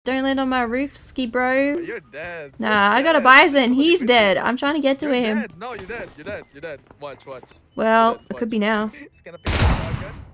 Don't land on my roof, ski bro. You're dead. Nah, I got a bison. He's dead. I'm trying to get to him. Dead. No, you're dead. You're dead. You're dead. Watch. Well, Dead. it could be now. It's gonna pick up a shotgun.